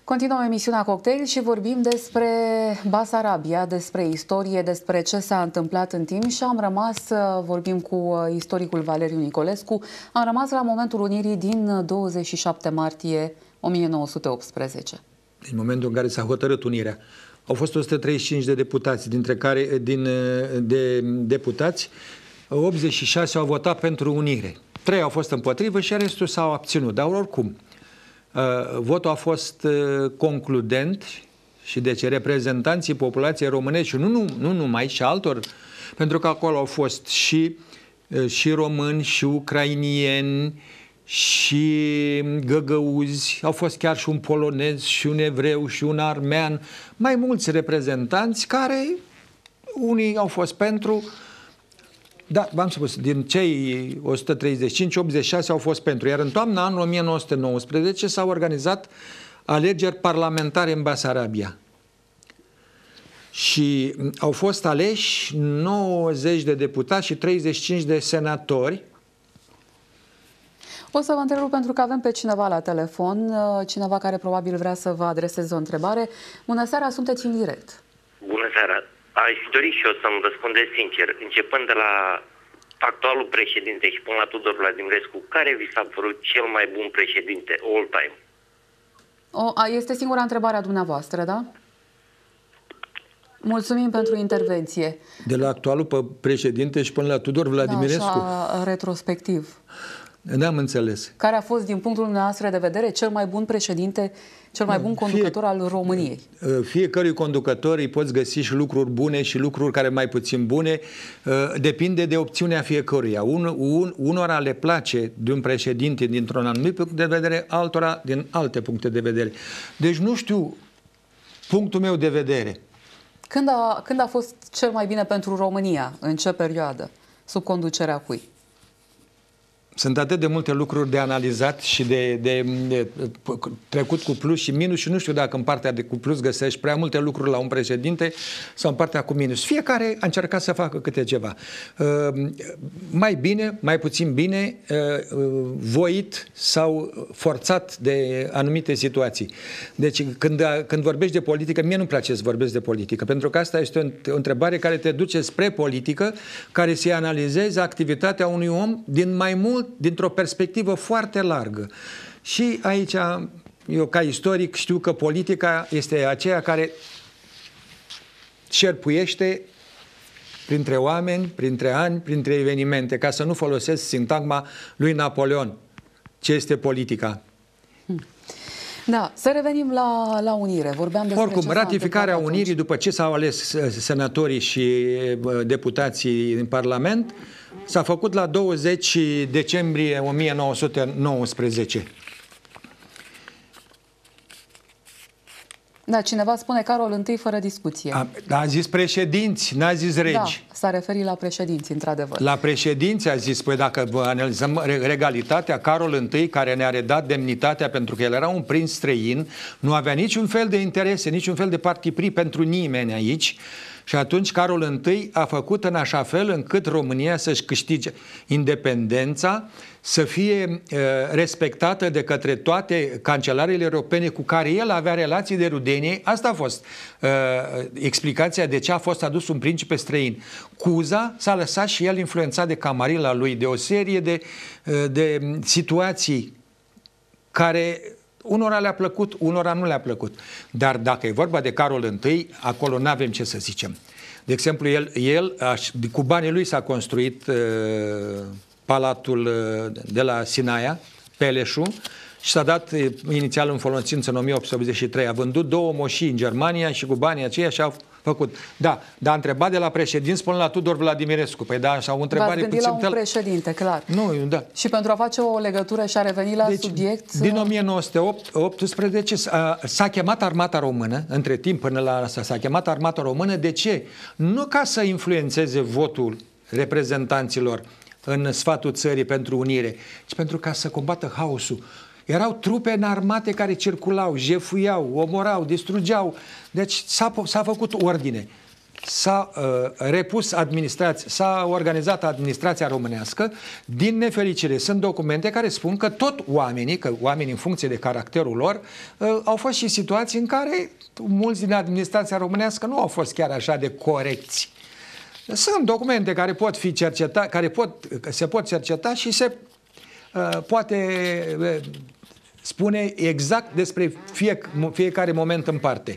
Continuăm emisiunea Cocktail și vorbim despre Basarabia, despre istorie, despre ce s-a întâmplat în timp și am rămas, vorbim cu istoricul Valeriu Nicolescu, am rămas la momentul unirii din 27 martie 1918. În momentul în care s-a hotărât unirea. Au fost 135 de deputați, dintre care, de deputați, 86 au votat pentru unire. 3 au fost împotrivă și restul s-au abținut. Dar oricum, votul a fost concludent și deci reprezentanții populației românești și nu numai, și altor, pentru că acolo au fost și români, și ucrainieni, și găgăuzi, au fost chiar și un polonez, și un evreu, și un armean, mai mulți reprezentanți care, unii au fost pentru, da, v-am spus, din cei 135, 86 au fost pentru, iar în toamna anului 1919 s-au organizat alegeri parlamentare în Basarabia. Și au fost aleși 90 de deputați și 35 de senatori. O să vă întrerup pentru că avem pe cineva la telefon, cineva care probabil vrea să vă adreseze o întrebare. Bună seara, sunteți în direct. Bună seara. Aș dori și eu să-mi răspundeți sincer, începând de la actualul președinte și până la Tudor Vladimirescu, care vi s-a părut cel mai bun președinte all time? Este singura întrebare a dumneavoastră, da? Mulțumim pentru intervenție. De la actualul președinte și până la Tudor Vladimirescu? Da, așa, retrospectiv. N-am înțeles. Care a fost, din punctul nostru de vedere, cel mai bun președinte, cel mai bun conducător al României? Fiecărui conducător îi poți găsi și lucruri bune și lucruri care mai puțin bune. Depinde de opțiunea fiecăruia. Unora le place de un președinte dintr-un anumit punct de vedere, altora din alte puncte de vedere. Deci nu știu punctul meu de vedere. Când a fost cel mai bine pentru România? În ce perioadă? Sub conducerea cui? Sunt atât de multe lucruri de analizat și de trecut cu plus și minus și nu știu dacă în partea de cu plus găsești prea multe lucruri la un președinte sau în partea cu minus. Fiecare a încercat să facă câte ceva. Mai bine, mai puțin bine, voit sau forțat de anumite situații. Deci când vorbești de politică, mie nu-mi place să vorbesc de politică, pentru că asta este o întrebare care te duce spre politică, care se analizeze activitatea unui om dintr-o perspectivă foarte largă. Și aici, eu ca istoric știu că politica este aceea care șerpuiește printre oameni, printre ani, printre evenimente, ca să nu folosesc sintagma lui Napoleon. Ce este politica? Da, să revenim la unire. Vorbeam despre oricum, ratificarea unirii, după ce s-au ales senatorii și deputații în Parlament, s-a făcut la 20 decembrie 1919. Da, cineva spune Carol I fără discuție. A zis președinți, n-a zis regi. Da, s-a referit la președinți, într-adevăr. La președinți a zis, păi dacă analizăm regalitatea, Carol I, care ne-a redat demnitatea pentru că el era un prinț străin, nu avea niciun fel de interese, niciun fel de partiprii pentru nimeni aici. Și atunci Carol I a făcut în așa fel încât România să-și câștige independența, să fie respectată de către toate cancelarele europene cu care el avea relații de rudenie. Asta a fost explicația de ce a fost adus un principe străin. Cuza s-a lăsat și el influențat de camarila lui, de o serie de situații care unora le-a plăcut, unora nu le-a plăcut. Dar dacă e vorba de Carol I, acolo nu avem ce să zicem. De exemplu, el cu banii lui s-a construit palatul de la Sinaia, Peleșul, și s-a dat inițial în folosință în 1883. A vândut 2 moșii în Germania și cu banii aceia și-a făcut. Da, dar a întrebat de la președinți până la Tudor Vladimirescu. Păi da, sau o întrebare puțin la un președinte, clar. Nu, da. Și pentru a face o legătură și a reveni la subiect... Din 1918 s-a chemat armata română, între timp până la asta s-a chemat armata română. De ce? Nu ca să influențeze votul reprezentanților în sfatul țării pentru unire, ci pentru ca să combată haosul. Erau trupe înarmate care circulau, jefuiau, omorau, distrugeau. Deci s-a făcut ordine. s-a organizat administrația românească. Din nefericire, sunt documente care spun că tot oamenii în funcție de caracterul lor, au fost și situații în care mulți din administrația românească nu au fost chiar așa de corecți. Sunt documente care pot fi cercetate, se pot cerceta și se poate spune exact despre fiecare moment în parte.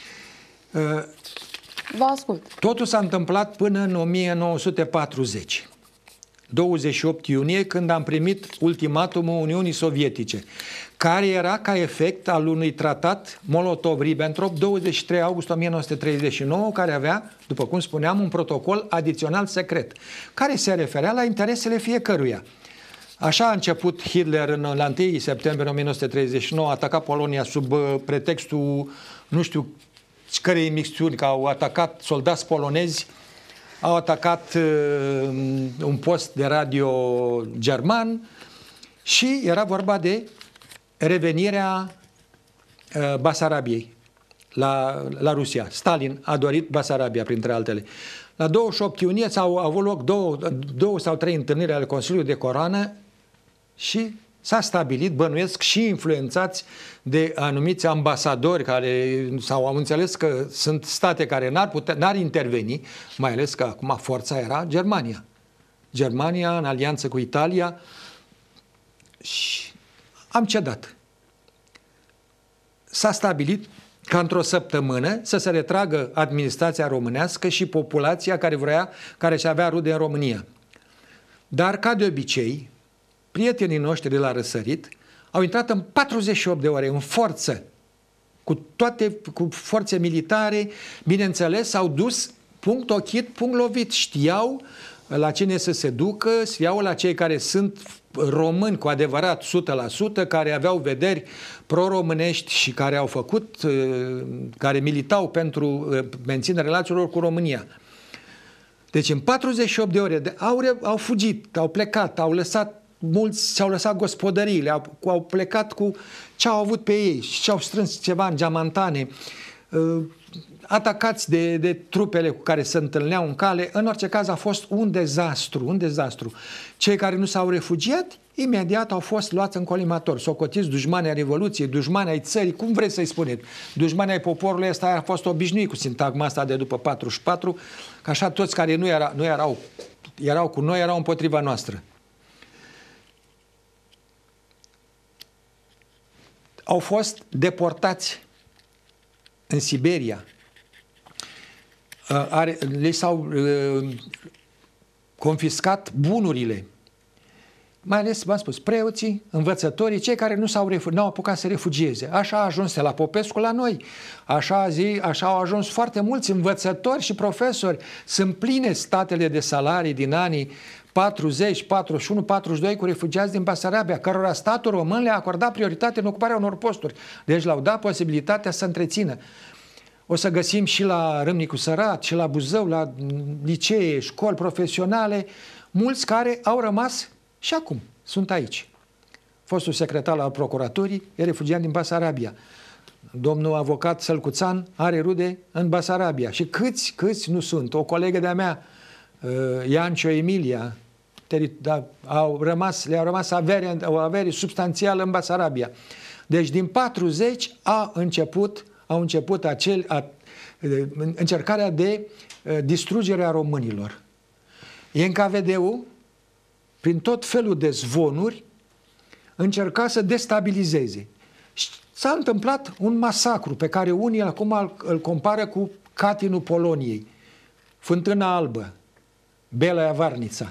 Vă ascult. Totul s-a întâmplat până în 1940. 28 iunie, când am primit ultimatumul Uniunii Sovietice, care era ca efect al unui tratat Molotov-Ribbentrop, 23 august 1939, care avea, după cum spuneam, un protocol adițional secret, care se referea la interesele fiecăruia. Așa a început Hitler la 1 septembrie 1939, a atacat Polonia sub pretextul, nu știu cărei mixturi, că au atacat soldați polonezi, au atacat un post de radio german și era vorba de revenirea Basarabiei la Rusia. Stalin a dorit Basarabia, printre altele. La 28 iunie au avut loc două sau trei întâlniri ale Consiliului de Coroană și s-a stabilit, bănuiesc, și influențați de anumiți ambasadori au înțeles că sunt state care n-ar interveni, mai ales că acum forța era Germania. Germania în alianță cu Italia, și am cedat. S-a stabilit ca într-o săptămână să se retragă administrația românească și populația care și avea rude în România. Dar, ca de obicei, prietenii noștri de la răsărit au intrat în 48 de ore, în forță, cu forțe militare, bineînțeles, s-au dus punct ochit, punct lovit. Știau la cine să se ducă, știau la cei care sunt români cu adevărat 100%, care aveau vederi pro-românești și care militau pentru menținerea relațiilor cu România. Deci în 48 de ore au fugit, au plecat, mulți și-au lăsat gospodăriile, au plecat cu ce au avut pe ei și-au strâns ceva în geamantane, atacați de trupele cu care se întâlneau în cale. În orice caz a fost un dezastru. Cei care nu s-au refugiat, imediat au fost luați în colimator, socotiți dușmani ai Revoluției, dușmani ai țării, cum vreți să-i spuneți, dușmani ai poporului. Ăsta a fost obișnuit cu sintagma asta de după 44, că așa toți care nu erau cu noi erau împotriva noastră. Au fost deportați în Siberia. Le s-au confiscat bunurile. Mai ales, v-am spus, preoții, învățătorii, cei care n-au apucat să refugieze. Așa a ajuns la Popescu la noi. Așa au ajuns foarte mulți învățători și profesori. Sunt pline statele de salarii din anii 40, 41, 42 cu refugiați din Basarabia, cărora statul român le-a acordat prioritate în ocuparea unor posturi. Deci le-au dat posibilitatea să întrețină. O să găsim și la Râmnicu Sărat, și la Buzău, la licee, școli profesionale, mulți care au rămas și acum sunt aici. Fostul secretar al procuraturii e refugiat din Basarabia. Domnul avocat Sălcuțan are rude în Basarabia. Și câți nu sunt. O colegă de-a mea, Iancio Emilia, le-au rămas avere substanțială în Basarabia. Deci din 40 au început încercarea de distrugere a românilor. NKVD-ul, prin tot felul de zvonuri, încerca să destabilizeze. S-a întâmplat un masacru pe care unii acum îl compară cu Catinul Poloniei, Fântâna Albă, Bela Varnița.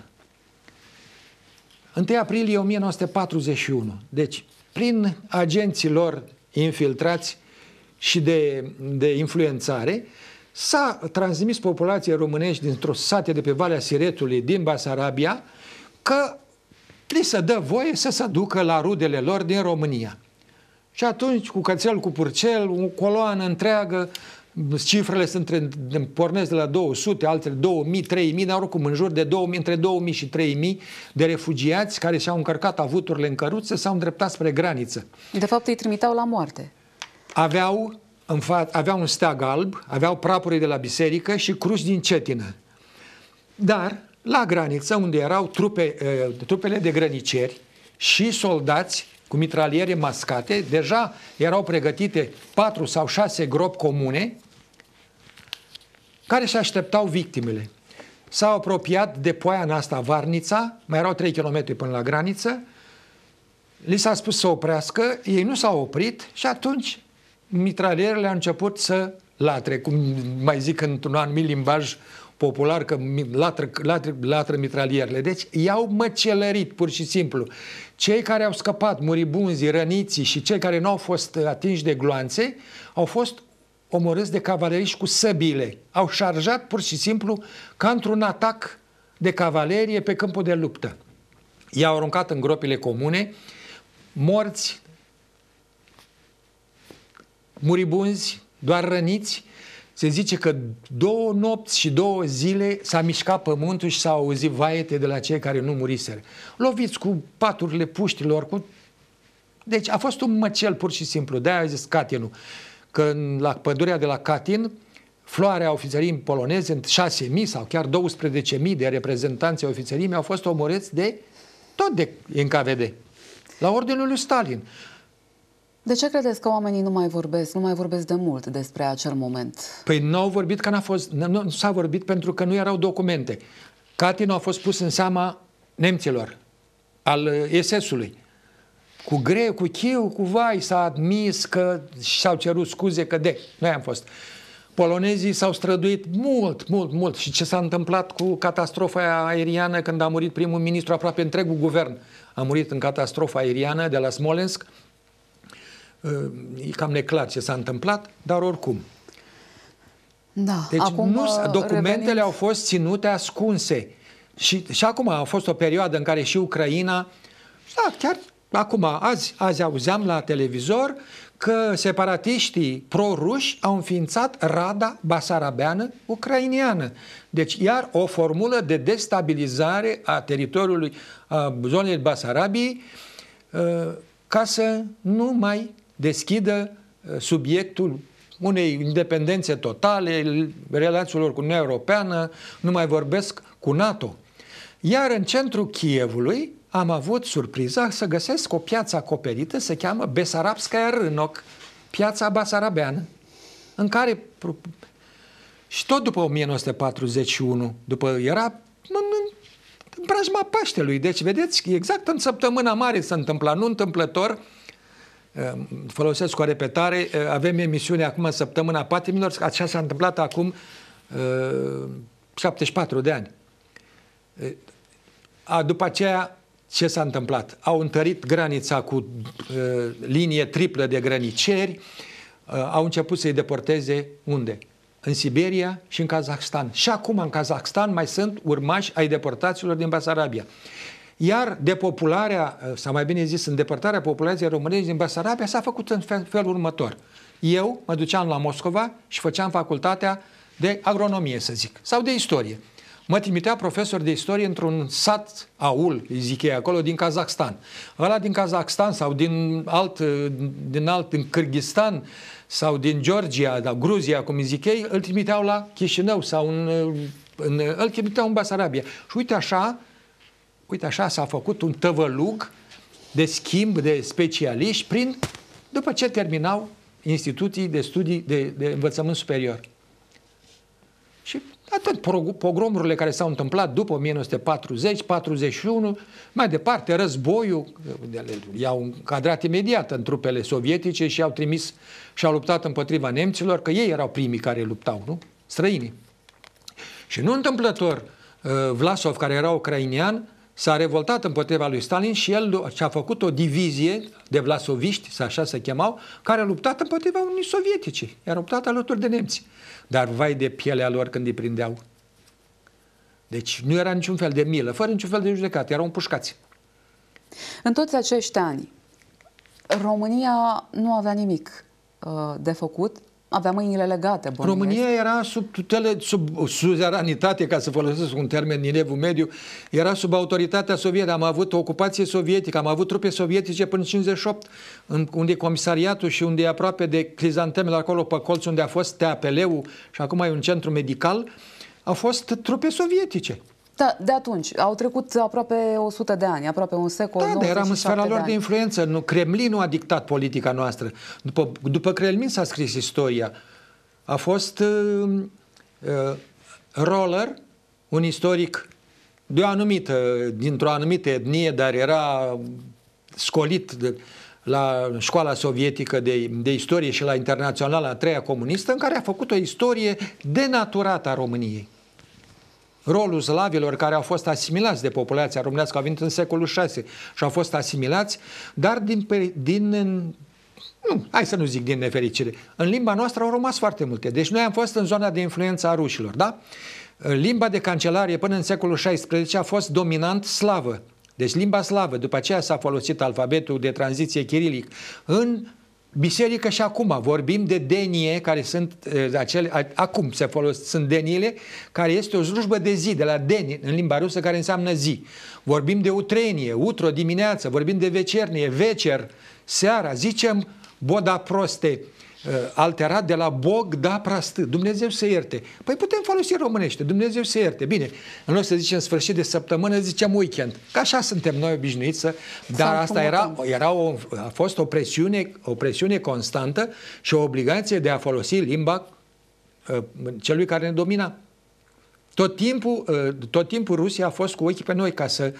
1 aprilie 1941. Deci, prin agenții lor infiltrați și de influențare, s-a transmis populației românești dintr-o sate de pe Valea Siretului din Basarabia că li se dă voie să se ducă la rudele lor din România. Și atunci, cu cățel, cu purcel, o coloană întreagă, cifrele pornesc de la 200, altele 2000, 3000, dar oricum în jur de între 2000 și 3000 de refugiați care și-au încărcat avuturile în căruțe, s-au îndreptat spre graniță. De fapt, îi trimiteau la moarte. Aveau aveau un steag alb, aveau prapurii de la biserică și cruci din cetină. Dar la graniță, unde erau trupele de grăniceri și soldați cu mitraliere mascate, deja erau pregătite 4 sau 6 gropi comune care se așteptau victimele. S-au apropiat de Poiana asta, Varnița, mai erau 3 km până la graniță, li s-a spus să oprească, ei nu s-au oprit și atunci mitralierele au început să latre, cum mai zic într-un anumit limbaj popular, că latră mitralierele. Deci i-au măcelărit pur și simplu. Cei care au scăpat, muribunzii, răniții și cei care nu au fost atinși de gloanțe, au fost omorâți de cavaleriști cu săbile. Au șarjat pur și simplu ca într-un atac de cavalerie pe câmpul de luptă. I-au aruncat în gropile comune, morți, muribunzi, doar răniți. Se zice că 2 nopți și 2 zile s-a mișcat pământul și s-au auzit vaete de la cei care nu muriseră. Loviți cu paturile puștilor. Deci a fost un măcel pur și simplu. De-aia a zis Catinul. Că la pădurea de la Catin, floarea ofițerii poloneze, 6.000 sau chiar 12.000 de reprezentanți ai ofițerii au fost omorâți tot de NKVD. La ordinul lui Stalin. De ce credeți că oamenii nu mai vorbesc de mult despre acel moment? Păi nu au vorbit că nu s-a vorbit pentru că nu erau documente. Katyn a fost pus în seama nemților, al SS-ului. Cu greu, cu chiu, cu vai s-a admis că și-au cerut scuze că noi am fost. Polonezii s-au străduit mult. Și ce s-a întâmplat cu catastrofa aeriană când a murit primul ministru, aproape întregul guvern a murit în catastrofa aeriană de la Smolensk. E cam neclar ce s-a întâmplat, dar oricum. Da, deci acum, documentele au fost ținute ascunse. Și acum a fost o perioadă în care și Ucraina, chiar acum, azi auzeam la televizor că separatiștii pro-ruși au înființat Rada Basarabeană ucrainiană. Deci iar o formulă de destabilizare a teritoriului, a zonei Basarabiei, ca să nu mai deschidă subiectul unei independențe totale, relațiilor cu Uniunea Europeană, nu mai vorbesc cu NATO. Iar în centrul Kievului am avut surpriza să găsesc o piață acoperită, se cheamă Besarabskaya Rynok, piața basarabeană, în care, și tot după 1941, era în preajma Paștelui, deci vedeți, exact în săptămâna mare se întâmpla, nu întâmplător, folosesc o repetare, avem emisiune acum în săptămâna patimilor, așa s-a întâmplat acum 74 de ani. După aceea, ce s-a întâmplat? Au întărit granița cu linie triplă de grăniceri, au început să-i deporteze unde? În Siberia și în Kazahstan. Și acum în Kazahstan mai sunt urmași ai deportaților din Basarabia. Iar depopularea, sau mai bine zis, îndepărtarea populației românești din Basarabia s-a făcut în felul următor. Eu mă duceam la Moscova și făceam facultatea de agronomie, să zic, sau de istorie. Mă trimitea profesor de istorie într-un sat, aul, îi zic ei acolo, din Kazahstan. Ăla din Kazahstan sau din alt, în Kârghistan sau din Georgia, da, Gruzia, cum îi zic ei, îl trimiteau la Chișinău sau îl trimiteau în Basarabia. Și uite așa s-a făcut un tăvălug de schimb de specialiști după ce terminau instituții de studii de învățământ superior. Și atât pogromurile care s-au întâmplat după 1940, 41, mai departe războiul, i-au încadrat imediat în trupele sovietice și i-au trimis și au luptat împotriva nemților, că ei erau primii care luptau, nu? Străinii. Și nu întâmplător, Vlasov, care era ucrainian, s-a revoltat împotriva lui Stalin și el și-a făcut o divizie de vlasoviști, așa se chemau, care a luptat împotriva Uniunii Sovietice. I-a luptat alături de nemți. Dar vai de pielea lor când îi prindeau. Deci nu era niciun fel de milă, fără niciun fel de judecată, erau împușcați. În toți acești ani, România nu avea nimic de făcut avea mâinile legate. Bănuiesc. România era sub tutele, sub suzeranitate, ca să folosesc un termen din Evul Mediu, era sub autoritatea sovietică. Am avut ocupație sovietică, am avut trupe sovietice până în 58, unde e comisariatul și unde e aproape de Crizantemele, acolo pe colț unde a fost TAPL-ul și acum e un centru medical, au fost trupe sovietice. Da, de atunci. Au trecut aproape 100 de ani, aproape un secol. Da, dar eram în sfera lor de influență. Nu, Kremlinul a dictat politica noastră. După Kremlin s-a scris istoria. A fost Roller, un istoric de o anumită, dintr-o anumită etnie, dar era scolit la școala sovietică de istorie și la internaționala a treia comunistă, în care a făcut o istorie denaturată a României. Rolul slavilor care au fost asimilați de populația românească, au venit în secolul 6 și au fost asimilați, dar hai să nu zic din nefericire, în limba noastră au rămas foarte multe. Deci noi am fost în zona de influență a rușilor, da? Limba de cancelarie până în secolul 16 a fost dominant slavă. Deci limba slavă, după aceea s-a folosit alfabetul de tranziție chirilic. În biserică și acum vorbim de denie, care sunt acum se folosesc, sunt deniile, care este o slujbă de zi, de la deni, în limba rusă, care înseamnă zi. Vorbim de utrenie, utro, dimineață, vorbim de vecernie, vecer, seara, zicem boda proste, alterat de la bog da prastâ, Dumnezeu să ierte. Păi putem folosi românește, Dumnezeu să ierte. Bine, în loc să zicem sfârșit de săptămână, zicem weekend. Că așa suntem noi obișnuiți, dar asta a fost o presiune constantă și o obligație de a folosi limba celui care ne domina. Tot timpul Rusia a fost cu ochii pe noi ca să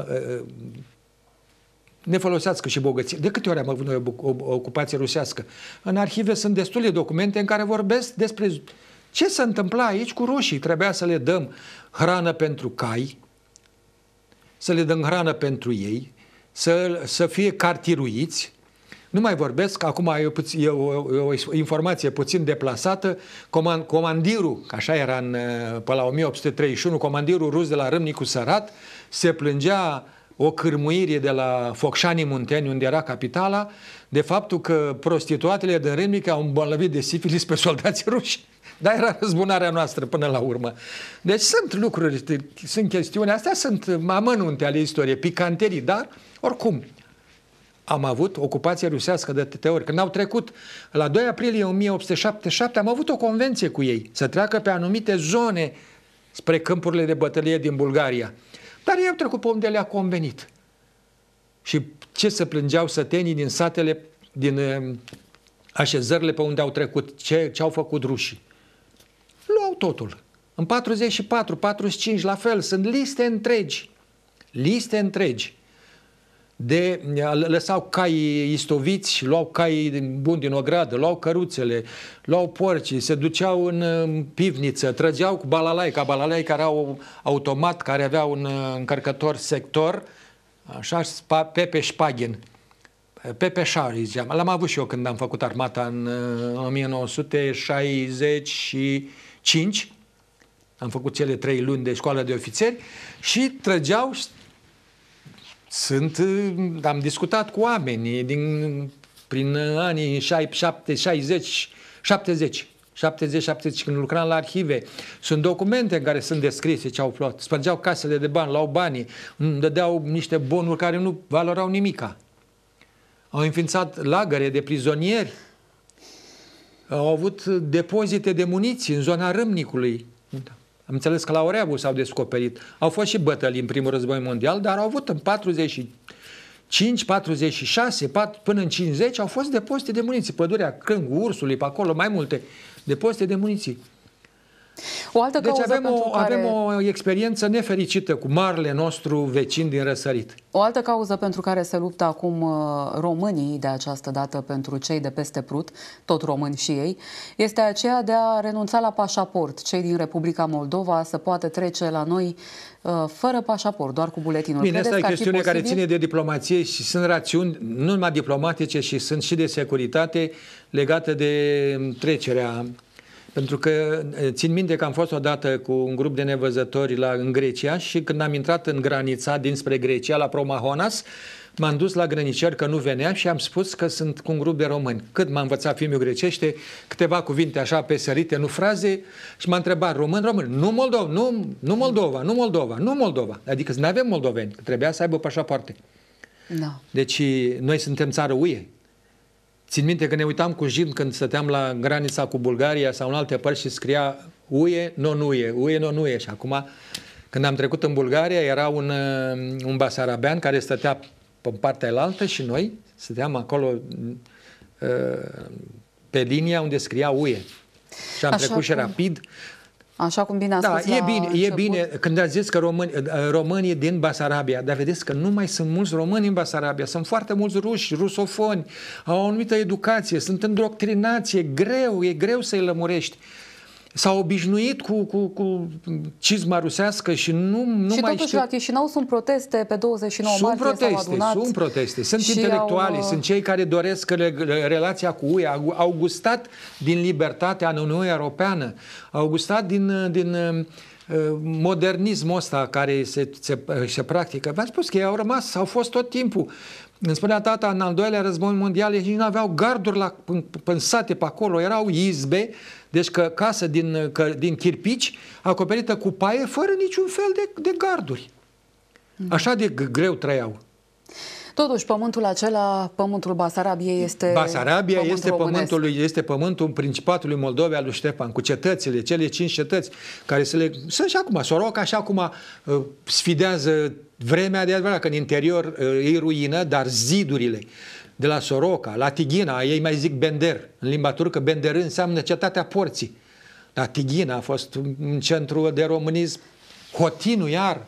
ne folosească și bogăție. De câte ori am avut noi o ocupație rusească? În arhive sunt destule documente în care vorbesc despre ce se întâmpla aici cu rușii. Trebuia să le dăm hrană pentru cai, să le dăm hrană pentru ei, să fie cartiruiți. Nu mai vorbesc, acum e o informație puțin deplasată, comandirul, că așa era pe la 1831, comandirul rus de la Râmnicu Sărat, se plângea o cârmuire de la Focșanii Munteni, unde era capitala, de faptul că prostituatele din Râmnicu au îmbolnăvit de sifilis pe soldații ruși. Dar era răzbunarea noastră până la urmă. Deci sunt lucruri, sunt chestiuni, astea sunt amănunte ale istoriei, picanterii, dar oricum am avut ocupație rusească de atâtea ori. Când au trecut la 2 aprilie 1877, am avut o convenție cu ei să treacă pe anumite zone spre câmpurile de bătălie din Bulgaria. Dar ei au trecut pe unde le-a convenit. Și ce se plângeau sătenii din satele, din așezările pe unde au trecut, ce au făcut rușii. Luau totul. În 44, 45, la fel, sunt liste întregi. Lăsau cai istoviți, luau cai buni din ogradă, luau căruțele, luau porcii, se duceau în pivniță, trăgeau cu balalaica, care au automat, care avea un încărcător sector, așa, Pepe Șpaghin. Pepe Șari, ziceam. L-am avut și eu când am făcut armata în 1965. Am făcut cele 3 luni de școală de ofițeri și trăgeau. Am discutat cu oameni prin anii 70, când lucram la arhive. Sunt documente în care sunt descrise ce au luat. Spărgeau casele de bani, luau banii, dădeau niște bonuri care nu valorau nimica. Au înființat lagăre de prizonieri. Au avut depozite de muniții în zona Râmnicului. Am înțeles că la Oreabu s-au descoperit. Au fost și bătălii în primul război mondial, dar au avut în 45, 46, până în 50 au fost depozite de muniții. Pădurea Crângu, Ursului, pe acolo, mai multe depozite de muniții. Deci avem o experiență nefericită cu marele nostru vecin din răsărit. O altă cauză pentru care se luptă acum românii de această dată pentru cei de peste Prut, tot români și ei, este aceea de a renunța la pașaport. Cei din Republica Moldova să poată trece la noi fără pașaport, doar cu buletinul. Bine, asta e chestiune care ține de diplomație și sunt rațiuni nu numai diplomatice, ci sunt și de securitate legate de trecerea. Pentru că țin minte că am fost odată cu un grup de nevăzători în Grecia și când am intrat în granița dinspre Grecia, la Promahonas, m-am dus la grăniceri că nu veneam și am spus că sunt cu un grup de români. Cât m-a învățat fiul grecește, câteva cuvinte așa pesărite, nu fraze, și m-a întrebat, român, nu Moldova. Adică să nu avem moldoveni, că trebuia să aibă pașapoarte. Da. Deci noi suntem țară UE. Țin minte că ne uitam cu Jim când stăteam la granița cu Bulgaria sau în alte părți și scria UE, non-UE. Și acum, când am trecut în Bulgaria, era un basarabean care stătea pe partea elaltă și noi stăteam acolo pe linia unde scria UE. Și am trecut și rapid. Așa cum bine a spus la e bine când ați zis că românii din Basarabia, dar vedeți că nu mai sunt mulți români în Basarabia, sunt foarte mulți ruși, rusofoni, au o anumită educație, sunt îndoctrinați, e greu să-i lămurești. S-au obișnuit cu cizma rusească și nu și mai totuși știu. La Chișinău sunt proteste pe 29 martie, s-au adunat. Sunt proteste, sunt intelectuali, sunt cei care doresc relația cu UE, au gustat din libertatea în Uniunea Europeană, au gustat din modernismul ăsta care se practică. V-am spus că ei au rămas, au fost tot timpul. Îmi spunea tata, în al doilea război mondial, ei nu aveau garduri în sate pe acolo, erau izbe, deci casă din chirpici, acoperită cu paie, fără niciun fel de garduri. Așa de greu trăiau. Totuși, pământul acela, pământul Basarabiei este Basarabia este pământul pământul Principatului Moldovei al lui Ștefan, cu cetățile, cele 5 cetăți, care sunt și acum, Soroca și acum sfidează vremea, de adevărat că în interior e ruină, dar zidurile de la Soroca, la Tighina, ei mai zic Bender, în limba turcă Bender înseamnă cetatea porții. La Tighina a fost un centru de românism, Hotinu iar.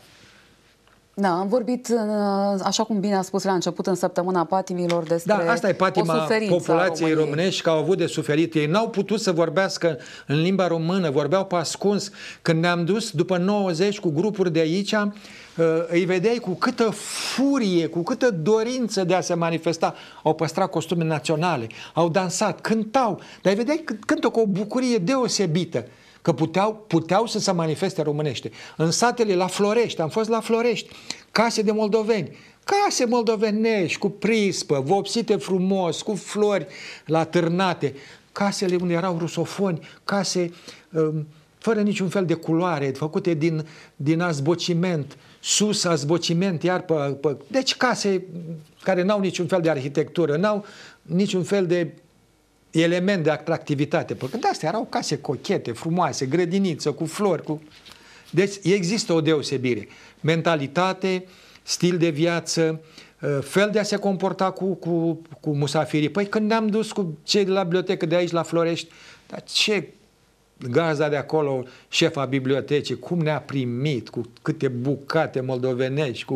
Da, am vorbit, așa cum bine a spus la început, în săptămâna patimilor despre asta e patima populației românești, că au avut de suferit. Ei n-au putut să vorbească în limba română, vorbeau pe ascuns. Când ne-am dus după 90 cu grupuri de aici, îi vedeai cu câtă furie, cu câtă dorință de a se manifesta. Au păstrat costume naționale, au dansat, cântau, dar îi vedeai că cântă cu o bucurie deosebită. Că puteau să se manifeste românește. În satele la Florești, am fost la Florești, case de moldoveni, case moldovenești, cu prispă, vopsite frumos, cu flori la târnate, casele unde erau rusofoni, case fără niciun fel de culoare, făcute din azbociment, sus azbociment, iar deci case care n-au niciun fel de arhitectură, n-au niciun fel de element de atractivitate. Pentru că astea erau case cochete, frumoase, grădiniță, cu flori. Deci există o deosebire. Mentalitate, stil de viață, fel de a se comporta cu musafirii. Păi când ne-am dus cu cei de la bibliotecă de aici la Florești, dar ce gazda de acolo, șefa bibliotecii, cum ne-a primit, cu câte bucate moldovenești,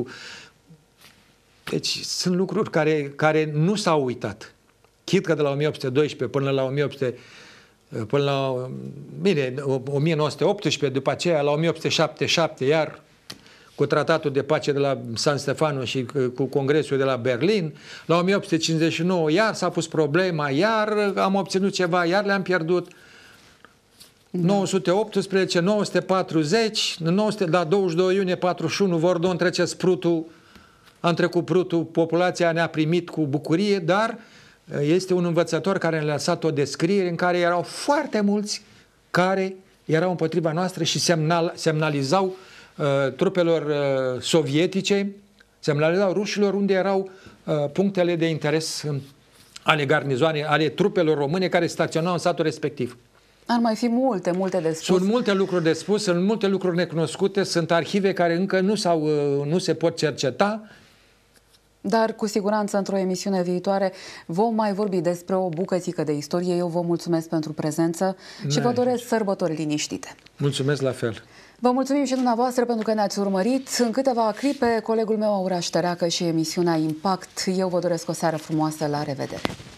Deci sunt lucruri care nu s-au uitat. Chit că de la 1812 până la 1918, după aceea la 1877, iar cu tratatul de pace de la San Stefano și cu congresul de la Berlin, la 1859 iar s-a pus problema, iar am obținut ceva, iar le-am pierdut. 918, 940, la 22 iunie 41, Vordon trece Sprutul, am trecut Prutul, populația ne-a primit cu bucurie, dar este un învățător care ne-a lăsat o descriere în care erau foarte mulți care erau împotriva noastră și semnalizau trupelor sovietice, semnalizau rușilor unde erau punctele de interes ale garnizoane, ale trupelor române care staționau în satul respectiv. Ar mai fi multe de spus. Sunt multe lucruri de spus, sunt multe lucruri necunoscute, sunt arhive care încă nu se pot cerceta. Dar cu siguranță într-o emisiune viitoare vom mai vorbi despre o bucățică de istorie. Eu vă mulțumesc pentru prezență și vă doresc sărbători liniștite. Mulțumesc la fel. Vă mulțumim și dumneavoastră pentru că ne-ați urmărit. În câteva clipe, colegul meu Auraș Tăreacă și emisiunea Impact. Eu vă doresc o seară frumoasă. La revedere!